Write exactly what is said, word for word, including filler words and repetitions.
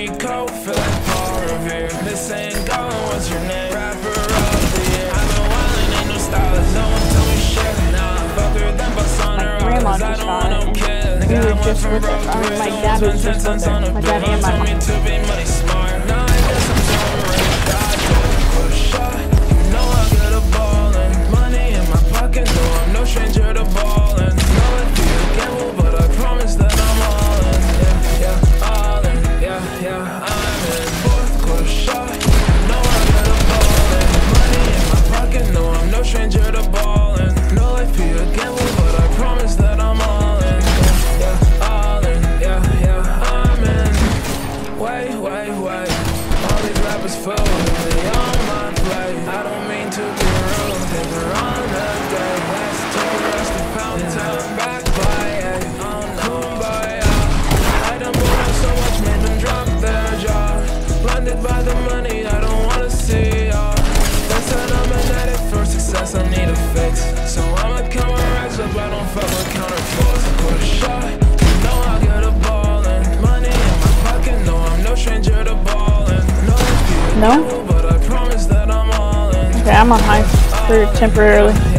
street code, feel like Paul Revere. This ain't going, what's your name? Rapper of the year. I've been wildin', ain't no stylist, no one told me shit. Nah, fuck her, then bust on her eyes. I don't want no kids. We were just with us. I mean, my dad was just with her. My dad and my mom. To be money smart. Now I guess I'm doing right. God, put a shot. You know I got a ballin'. Money in my pocket, no, I'm no stranger to ballin'. Know it be a gamble, but I promise that I'm all in. Yeah, yeah, all in. Yeah, yeah, I'm in. Fourth quarter shot. You know I got a ballin'. Money in my pocket, no, I'm no stranger to ballin'. Know it be a gamble, but I promise that I'm all in. Yeah, yeah, all in. Yeah, yeah, I'm in. Wait, wait, wait. All these rappers full with me on my plate. I don't mean to be rude, they were on the day. Let's take the rest of pound town back by eight. Oh no, kumbaya. I done moved up so much, made them drop their jaw. Blinded by the money, I don't wanna see y'all. They said I'm an addict for success, I need a fix. So I'ma count my racks up, I don't fuck with counterforce. Put a shot, you know I got a ballin'. Money in my pocket, no, I'm no stranger to ballin'. No, No? but I promise that I'm all in. Okay, I'm on high for temporarily.